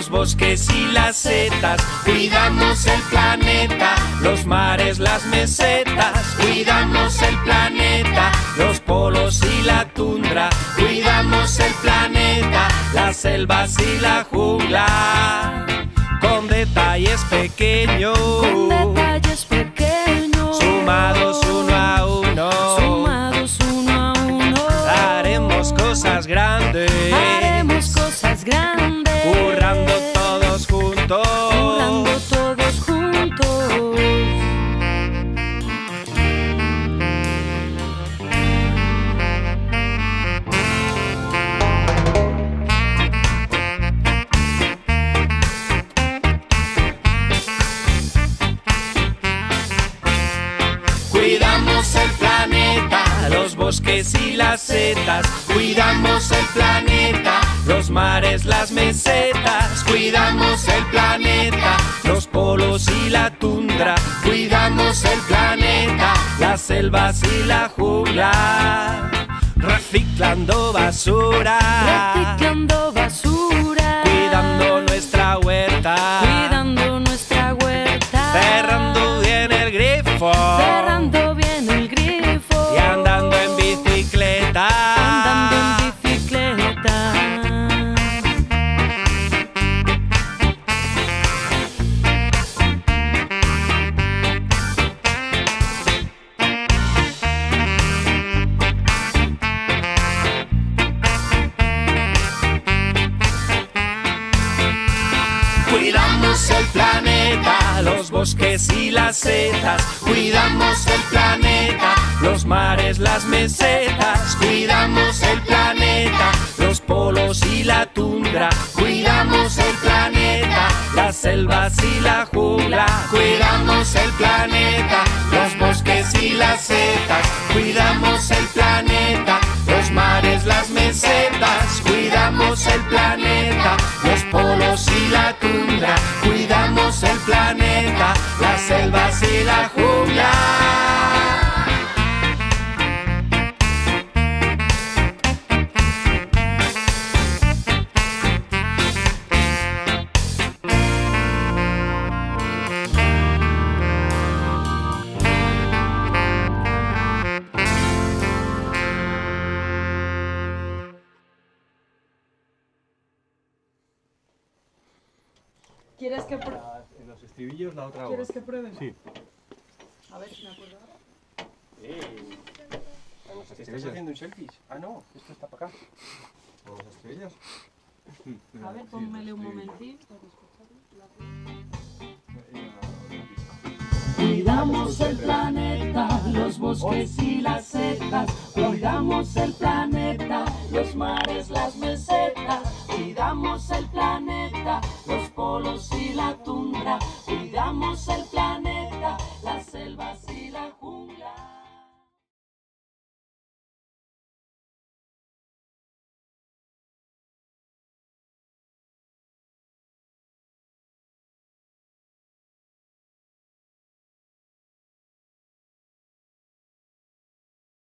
los bosques y las setas, cuidamos el planeta, los mares, las mesetas, cuidamos el planeta, los polos y la tundra, cuidamos el planeta, las selvas y la jungla, con detalles pequeños, sumados uno a uno, haremos cosas grandes, currando todos juntos. Cuidamos el planeta, los bosques y las setas, cuidamos el planeta, los mares, las mesetas, cuidamos el planeta, los polos y la tundra, cuidamos el planeta, las selvas y la jungla, reciclando basura, cuidando nuestra huerta, cerrando bien el grifo, y andando en bicicleta. Cuidamos el planeta, los bosques y las setas, cuidamos el planeta, los mares, las mesetas, cuidamos el planeta, los polos y la tundra, cuidamos el planeta, las selvas y la jungla, cuidamos el planeta, los bosques y las setas, cuidamos el planeta, los mares, las mesetas, cuidamos el planeta, los polos y la tundra, cuidamos el planeta, las selvas y la jungla. ¿Quieres que pruebe? En los estribillos la otra voz. ¿Quieres que pruebe? Sí. A ver si me acuerdo ahora. ¿Estás haciendo un selfie? Ah, no, esto está para acá. ¿Con los estribillos? A ver, pónmele un momentín. Cuidamos el planeta, los bosques y las setas, cuidamos el planeta, los mares, las mesetas, cuidamos el planeta.